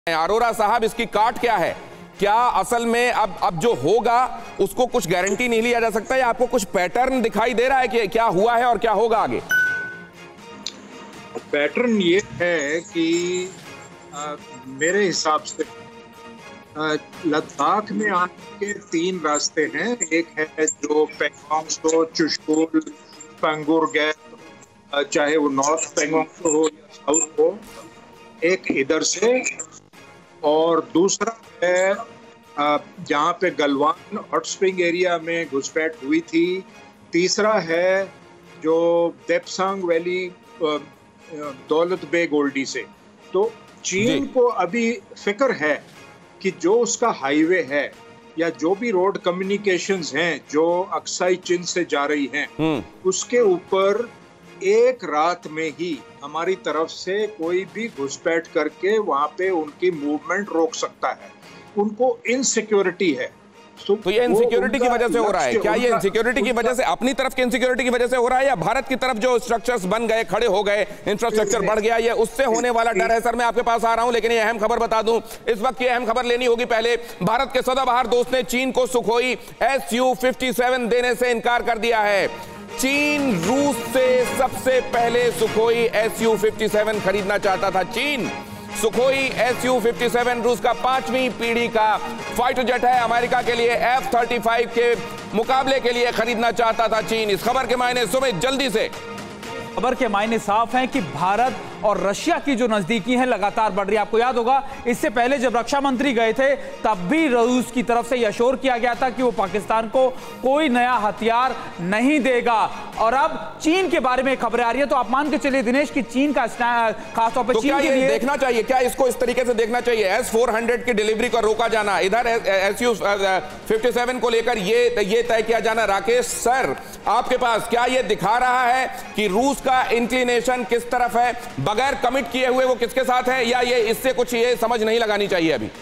अरोरा साहब, इसकी काट क्या है? क्या असल में अब जो होगा उसको कुछ गारंटी नहीं लिया जा सकता, या आपको कुछ पैटर्न दिखाई दे रहा है कि क्या हुआ है और क्या होगा आगे? पैटर्न ये है कि मेरे हिसाब से लद्दाख में आने के 3 रास्ते हैं। एक है जो पेंगोंग तो चुशुल पंगुर गैप, चाहे वो नॉर्थ पेंगोंग हो या साउथ हो, एक इधर से, और दूसरा है जहाँ पे गलवान हॉट स्प्रिंग एरिया में घुसपैठ हुई थी। तीसरा है जो देपसांग वैली दौलत बेग ओल्डी से। तो चीन को अभी फिक्र है कि जो उसका हाईवे है या जो भी रोड कम्युनिकेशंस हैं जो अक्साई चीन से जा रही हैं, उसके ऊपर एक रात में ही हमारी तरफ से कोई भी घुसपैठ करके वहां पे उनकी मूवमेंट रोक सकता है। उनको इनसिक्योरिटी है। तो ये इनसिक्योरिटी की वजह से हो रहा है क्या? ये इनसिक्योरिटी की वजह से, अपनी तरफ की इनसिक्योरिटी की वजह से हो रहा है, या भारत की तरफ जो स्ट्रक्चर्स बन गए, खड़े हो गए, इंफ्रास्ट्रक्चर बढ़ गया, ये उससे होने वाला डर है? सर मैं आपके पास आ रहा हूं, लेकिन ये अहम खबर बता दूं, इस वक्त की अहम खबर लेनी होगी। पहले भारत के सदाबहार दोस्त ने चीन को सुखोई Su-57 देने से इनकार कर दिया है। चीन रूस से सबसे पहले सुखोई Su-57 खरीदना चाहता था। चीन सुखोई Su-57 रूस का 5वीं पीढ़ी का फाइटर जेट है। अमेरिका के लिए F-35 के मुकाबले के लिए खरीदना चाहता था चीन। इस खबर के मायने सुमित जल्दी से। खबर के मायने साफ हैं कि भारत और रशिया की जो नजदीकी है लगातार बढ़ रही है। आपको याद होगा इससे पहले जब रक्षा मंत्री गए थे तब भी रूस की तरफ से यह श्योर किया गया था कि वो पाकिस्तान को कोई नया हथियार नहीं देगा। और अब चीन के बारे में खबरें आ रही है, तो आप मान के चलिए दिनेश कि चीन का खासतौर पर चीन के लिए देखना चाहिए, क्या इसको इस तरीके से देखना चाहिए? S-400 की डिलीवरी को रोका जाना, इधर Su-57 को लेकर ये तय किया जाना। राकेश सर आपके पास क्या ये दिखा रहा है कि रूस का इंक्लिनेशन किस तरफ है, बगैर कमिट किए हुए वो किसके साथ है, या ये इससे कुछ ये समझ नहीं लगानी चाहिए अभी?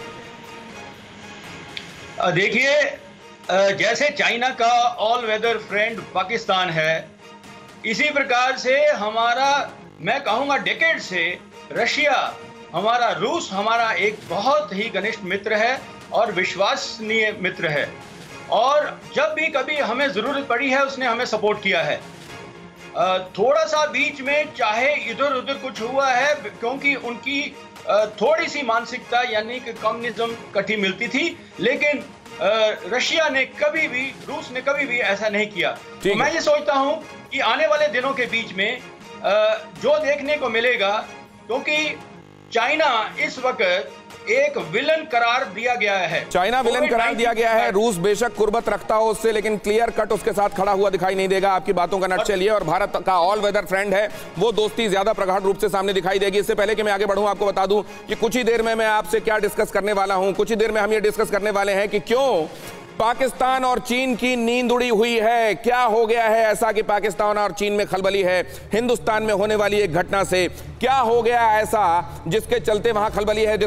देखिए, जैसे चाइना का ऑल वेदर फ्रेंड पाकिस्तान है, इसी प्रकार से हमारा, मैं कहूंगा डेकेड से रशिया, हमारा रूस हमारा एक बहुत ही घनिष्ठ मित्र है और विश्वसनीय मित्र है, और जब भी कभी हमें जरूरत पड़ी है उसने हमें सपोर्ट किया है। थोड़ा सा बीच में चाहे इधर उधर कुछ हुआ है क्योंकि उनकी थोड़ी सी मानसिकता यानी कि कम्युनिज्म कटी मिलती थी, लेकिन रशिया ने कभी भी, रूस ने कभी भी ऐसा नहीं किया। तो मैं ये सोचता हूं कि आने वाले दिनों के बीच में जो देखने को मिलेगा, क्योंकि चाइना इस वक्त एक विलन करार दिया गया है, चाइना विलन करार दिया गया है। रूस बेशक कुर्बत रखता हो उससे, लेकिन क्लियर कट उसके साथ खड़ा हुआ दिखाई नहीं देगा। आपकी बातों का नट चलिए, और भारत का ऑल वेदर फ्रेंड है, वो दोस्ती ज्यादा प्रगाढ़ रूप से सामने दिखाई देगी। इससे पहले कि मैं आगे बढ़ूं, आपको बता दूं कि कुछ ही देर में मैं आपसे क्या डिस्कस करने वाला हूं। कुछ ही देर में हम ये डिस्कस करने वाले हैं कि क्यों पाकिस्तान और चीन की नींद उड़ी हुई है। क्या हो गया है ऐसा कि पाकिस्तान और चीन में खलबली है? हिंदुस्तान में होने वाली एक घटना से क्या हो गया ऐसा जिसके चलते वहां खलबली है?